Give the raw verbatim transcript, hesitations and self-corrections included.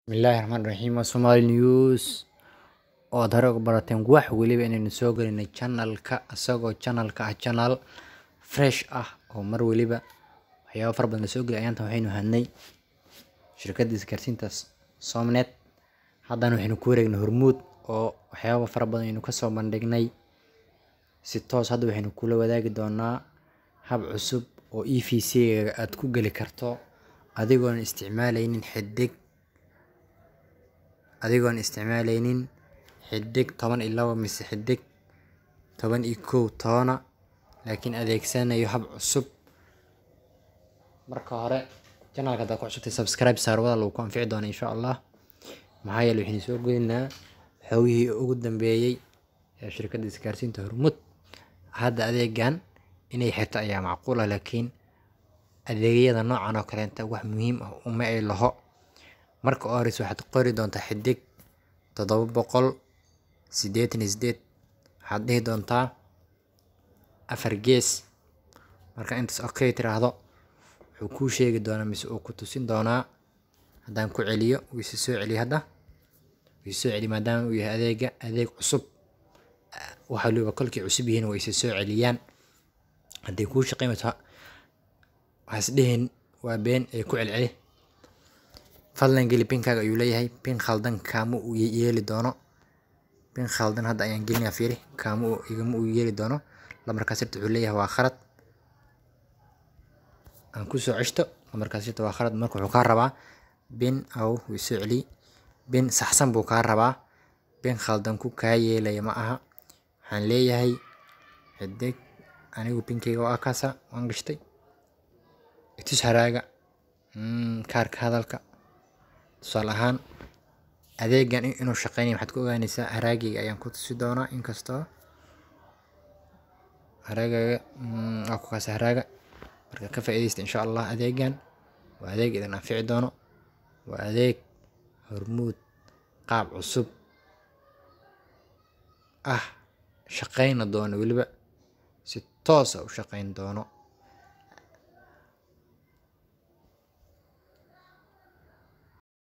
Bismillahirrahmanirrahim. Somali news oo daro barateen wax waliba inaynu soo galinay channelka asagoo channelka ah channel fresh ah oo mar waliba waxyaabo far badan soo galay ayaanta waxaynu hadnay shirkadda isgaarsiinta Somnet. haddana waxaynu ku wareegnay Hormuud oo waxyaabo far badan aynu ka soo bandhignay si toos hadda waxaynu kula wadaagi doonaa hab cusub oo E V C aad ku gali karto adigoon isticmaalaynin xidig adigoon isticmaalaynin xidig toban iyo laba mise xidig toban iyo kow toona laakiin adeegsanayo hab cusub. marka hore channelka hadda ku cusubtay subscribe saar wada lagu anfici doona insha Allah. maxaa yeelay waxaynu soo gelinaa xogihii ugu dambeeyay ee shirkadda isgaarsiinta Hormuud. hadda adeegan inay xirto ayaa macquul ah, laakiin adeegyada noocan oo kale inta wax muhiim ah uma ay laho. marka hore waxaad qori doontaa xidig toddoba boqol siddeetan iyo siddeed waxaad dhihi doontaa afar gees. marka intaas okay tiraahdo wuxuu kuu sheegi doonaa mise uu ku tusin doonaa. haddaan ku celiyo wuu isi soo celiyo hadda wuu soo celi maadaama uu yahay adeega adeeg cusub. waxa waliba kolkii cusub yihiin way isi soo celiyaan. haddii kuu shaqeynayso waxaas dhihin waa been ee ku celceli. fadlan geli pinkaaga ayuu leeyahay. pin khaldan kaama uu yeeli doono. pin khaldan hadda ayaan gelinayaa fiiri kaama uu igama uu yeeli doono. lambarkaas sirta wuxuu leeyahay waa khalad. aan ku soo ceshto lambarkaas sirta waa khalad. marka wuxuu kaa rabaa pin aw wuu soo celi pin saxsan buu kaa rabaa. pin khaldan ku kaa yeelaya ma aha. waxaan leeyahay xidig anigu pinkeyga waa kaasa waan gashtay itus haraaga kaarka hadalka. tusaale ahaan adeegan inuu shaqeynayo waxaad ku ogaanaysaa haraagayga ayaan ku tusi doonaa. inkastoo haraagayga waa ku kaasa haraaga. marka ka faa'iidaysta insha Allah. adeegan waa adeeg idin anfici doono. waa adeeg Hormuud qaab cusub ah shaqeyna doono waliba si toos ah u shaqeyn doono.